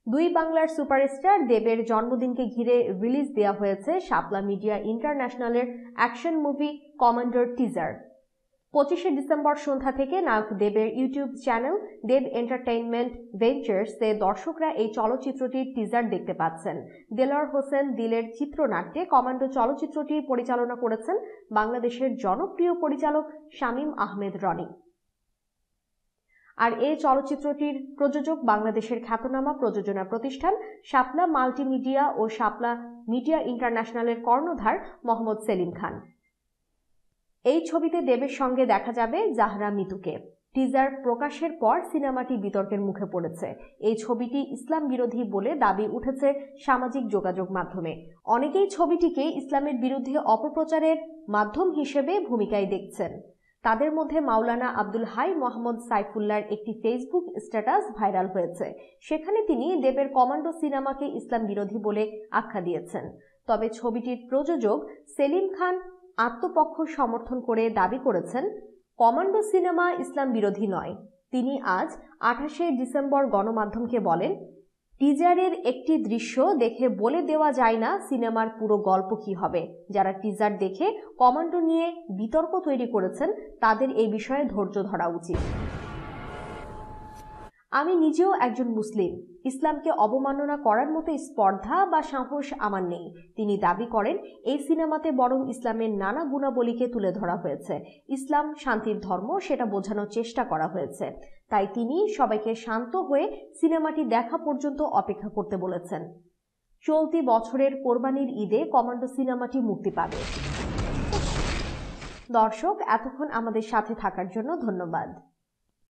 দুই বাংলার সুপারস্টার দেবের জন্মদিনকে ঘিরে রিলিজ দেওয়া হয়েছে শাপলা মিডিয়া ইন্টারন্যাশনালের অ্যাকশন মুভি কমান্ডোর টিজার। 25শে ডিসেম্বর সন্ধ্যা থেকে নায়ক দেবের ইউটিউব চ্যানেল দেব এন্টারটেইনমেন্ট ভেঞ্চার্সে দর্শকরা এই চলচ্চিত্রটির টিজার দেখতে পাচ্ছেন। দেলোয়ার হোসেন দিলের চিত্রনাট্যে কমান্ডো চলচ্চিত্রটি পরিচালনা করেছেন বাংলাদেশের জনপ্রিয় পরিচালক শামীম আহমেদ রনি। আর এই চলচ্চিত্রটির প্রযোজক বাংলাদেশের খ্যাতনামা প্রযোজনা প্রতিষ্ঠান শাপলা মাল্টিমিডিয়া ও শাপলা মিডিয়া ইন্টারন্যাশনালের কর্ণধার মোহাম্মদ সেলিম খান। এই ছবিতে দেবের সঙ্গে দেখা যাবে জাহরা মিতুকে। টিজার প্রকাশের পর সিনেমাটি বিতর্কের মুখে পড়েছে। এই ছবিটি ইসলাম বিরোধী বলে দাবি উঠেছে সামাজিক যোগাযোগ মাধ্যমে। অনেকেই ছবিটিকে ইসলামের বিরুদ্ধে অপপ্রচারের মাধ্যম হিসেবে ভূমিকায় দেখছেন। তাদের মধ্যে মাওলানা আব্দুল হাই মোহাম্মদ সাইফুল্লাহর একটি ফেসবুক স্ট্যাটাস ভাইরাল হয়েছে। সেখানে তিনি দেবের কমান্ডো সিনেমাকে ইসলাম বিরোধী বলে আখ্যা দিয়েছেন। তবে ছবিটির প্রযোজক সেলিম খান আত্মপক্ষ সমর্থন করে দাবি করেছেন, কমান্ডো সিনেমা ইসলাম বিরোধী নয়। তিনি আজ 28শে ডিসেম্বর গণমাধ্যমকে বলেন, টিজারের একটি দৃশ্য দেখে বলে দেওয়া যায় না সিনেমার পুরো গল্প কি হবে। যারা টিজার দেখে কমান্ডো নিয়ে বিতর্ক তৈরি করেছেন তাদের এই বিষয়ে ধৈর্য ধরা উচিত। আমি নিজেও একজন মুসলিম। ইসলামকে অবমাননা করার মতো স্পর্ধা বা সাহস আমার নেই। তিনি দাবি করেন, এই সিনেমাতে বরং ইসলামের নানা গুণাবলীকে তুলে ধরা হয়েছে। ইসলাম শান্তির ধর্ম, সেটা বোঝানোর চেষ্টা করা হয়েছে। তাই তিনি সবাইকে শান্ত হয়ে সিনেমাটি দেখা পর্যন্ত অপেক্ষা করতে বলেছেন। চলতি বছরের কোরবানির ঈদে কমান্ডো সিনেমাটি মুক্তি পাবে। দর্শক, এতক্ষণ আমাদের সাথে থাকার জন্য ধন্যবাদ।